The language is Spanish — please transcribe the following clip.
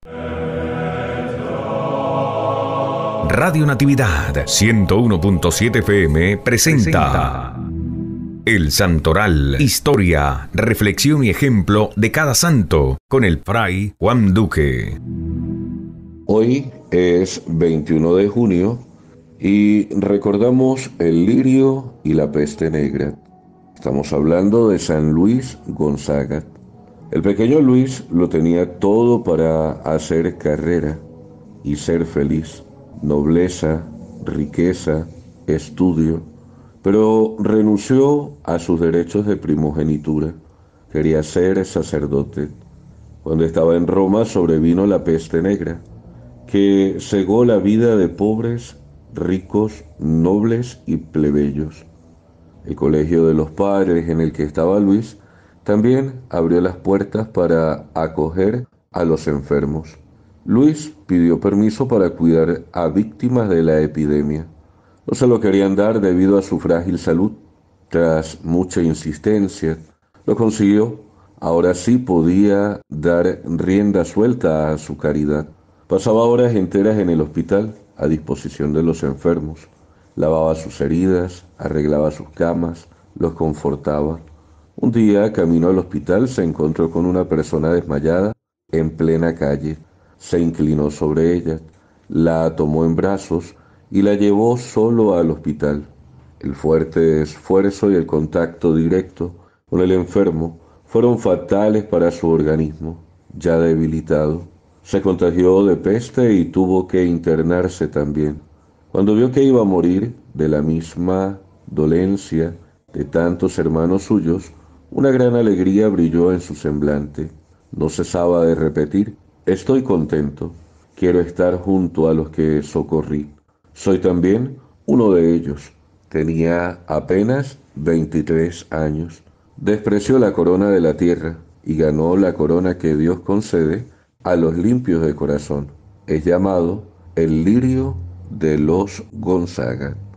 Radio Natividad 101.7 FM presenta El Santoral, historia, reflexión y ejemplo de cada santo con el Fray Juan Duque. Hoy es 21 de junio y recordamos el lirio y la peste negra. Estamos hablando de San Luis Gonzaga. El pequeño Luis lo tenía todo para hacer carrera y ser feliz. Nobleza, riqueza, estudio, pero renunció a sus derechos de primogenitura. Quería ser sacerdote. Cuando estaba en Roma sobrevino la peste negra, que cegó la vida de pobres, ricos, nobles y plebeyos. El colegio de los padres en el que estaba Luis también abrió las puertas para acoger a los enfermos. Luis pidió permiso para cuidar a víctimas de la epidemia. No se lo querían dar debido a su frágil salud. Tras mucha insistencia, lo consiguió. Ahora sí podía dar rienda suelta a su caridad. Pasaba horas enteras en el hospital a disposición de los enfermos. Lavaba sus heridas, arreglaba sus camas, los confortaba. Un día, camino al hospital, se encontró con una persona desmayada en plena calle. Se inclinó sobre ella, la tomó en brazos y la llevó solo al hospital. El fuerte esfuerzo y el contacto directo con el enfermo fueron fatales para su organismo, ya debilitado. Se contagió de peste y tuvo que internarse también. Cuando vio que iba a morir de la misma dolencia de tantos hermanos suyos, una gran alegría brilló en su semblante. No cesaba de repetir: estoy contento, quiero estar junto a los que socorrí. Soy también uno de ellos. Tenía apenas 23 años. Despreció la corona de la tierra y ganó la corona que Dios concede a los limpios de corazón. Es llamado el lirio de los Gonzaga.